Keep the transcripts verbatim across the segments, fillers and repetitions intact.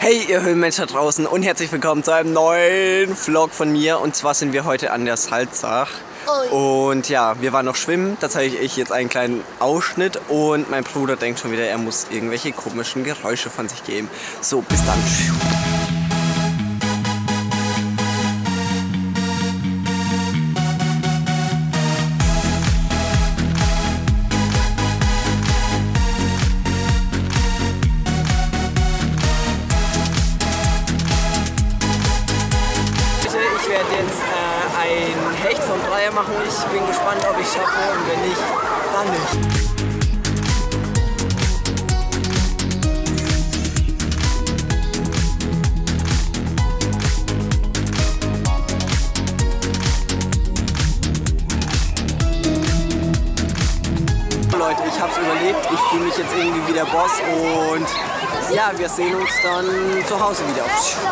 Hey ihr Höhlenmenschen da draußen und herzlich willkommen zu einem neuen Vlog von mir. Und zwar sind wir heute an der Salzach. Und ja, wir waren noch schwimmen, da zeige ich jetzt einen kleinen Ausschnitt. Und mein Bruder denkt schon wieder, er muss irgendwelche komischen Geräusche von sich geben. So, bis dann. Ich werde jetzt äh, ein Hecht vom Dreier machen. Ich bin gespannt, ob ich es schaffe, und wenn nicht, dann nicht. Leute, ich habe es überlebt. Ich fühle mich jetzt irgendwie wie der Boss und ja, wir sehen uns dann zu Hause wieder.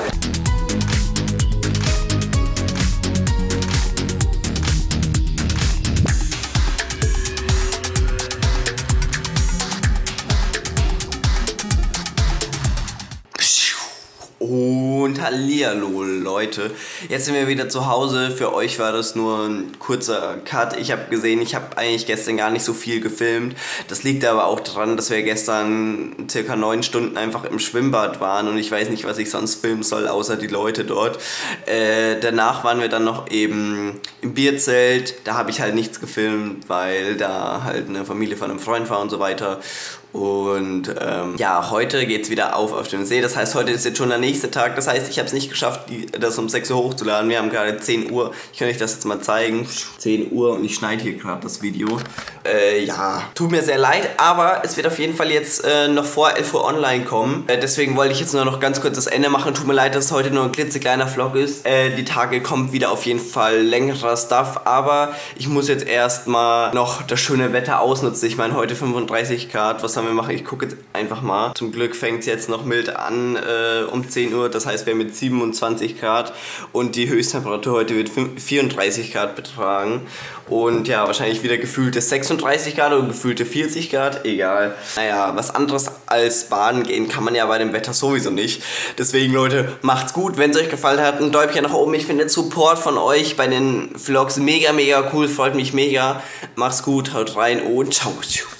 Und hallihallo Leute, jetzt sind wir wieder zu Hause. Für euch war das nur ein kurzer Cut. Ich habe gesehen, ich habe eigentlich gestern gar nicht so viel gefilmt. Das liegt aber auch daran, dass wir gestern circa neun Stunden einfach im Schwimmbad waren und ich weiß nicht, was ich sonst filmen soll, außer die Leute dort. Äh, danach waren wir dann noch eben im Bierzelt. Da habe ich halt nichts gefilmt, weil da halt eine Familie von einem Freund war und so weiter. Und ähm, ja, heute geht es wieder auf auf dem See. Das heißt, heute ist jetzt schon der nächste Tag. Das heißt, ich habe es nicht geschafft, die, das um sechs Uhr hochzuladen. Wir haben gerade zehn Uhr. Ich kann euch das jetzt mal zeigen. zehn Uhr und ich schneide hier gerade das Video. Äh, ja, tut mir sehr leid, aber es wird auf jeden Fall jetzt äh, noch vor elf Uhr online kommen. Äh, deswegen wollte ich jetzt nur noch ganz kurz das Ende machen. Tut mir leid, dass es heute nur ein klitzekleiner Vlog ist. Äh, die Tage kommt wieder auf jeden Fall längerer Stuff. Aber ich muss jetzt erstmal noch das schöne Wetter ausnutzen. Ich meine, heute fünfunddreißig Grad. Was wir machen. Ich gucke jetzt einfach mal. Zum Glück fängt es jetzt noch mild an äh, um zehn Uhr. Das heißt, wir haben jetzt siebenundzwanzig Grad und die Höchsttemperatur heute wird vierunddreißig Grad betragen. Und ja, wahrscheinlich wieder gefühlte sechsunddreißig Grad oder gefühlte vierzig Grad. Egal. Naja, was anderes als baden gehen kann man ja bei dem Wetter sowieso nicht. Deswegen, Leute, macht's gut. Wenn es euch gefallen hat, ein Däumchen nach oben. Ich finde den Support von euch bei den Vlogs mega, mega cool. Freut mich mega. Macht's gut, haut rein und ciao.